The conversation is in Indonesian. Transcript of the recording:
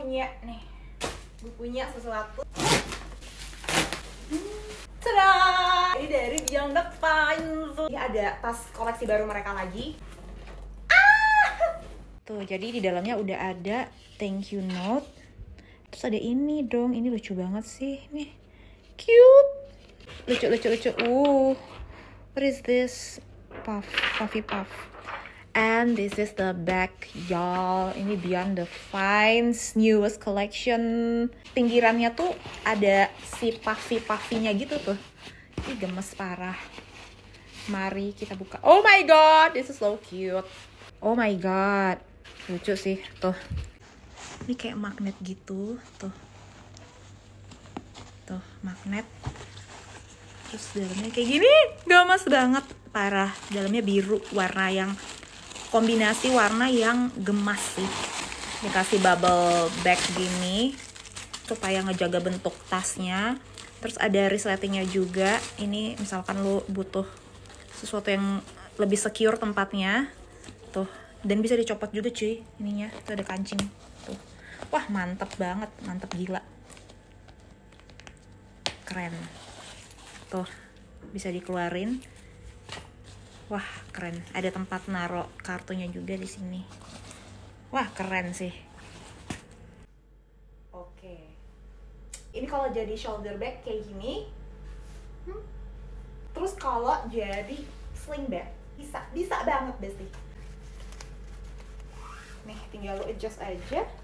punya sesuatu. Tada! Ini dari Beyond the Pines. Ini ada tas koleksi baru mereka lagi. Tuh, jadi di dalamnya udah ada thank you note. Terus ada ini dong, ini lucu banget sih. Nih, cute. Lucu. What is this? Puffy puff. And this is the back, y'all. Ini Beyond the Pines newest collection. Pinggirannya tuh ada si puffy-puffy-nya gitu tuh. Ini gemes parah. Mari kita buka. Oh my god, this is so cute. Oh my god, lucu sih tuh. Ini kayak magnet gitu tuh. Tuh magnet. Terus dalamnya kayak gini, gemes banget parah. Dalamnya biru, warna yang kombinasi warna yang gemas sih. Dikasih bubble bag gini supaya ngejaga bentuk tasnya. Terus ada resletingnya juga. Ini misalkan lu butuh sesuatu yang lebih secure tempatnya tuh, dan bisa dicopot juga cuy ininya. Tuh ada kancing tuh. Wah mantep banget, mantep gila, keren tuh, bisa dikeluarin. Wah keren, ada tempat naruh kartunya juga di sini. Wah keren sih. Oke, ini kalau jadi shoulder bag kayak gini. Terus kalau jadi sling bag bisa banget Besti. Nih tinggal lo adjust aja.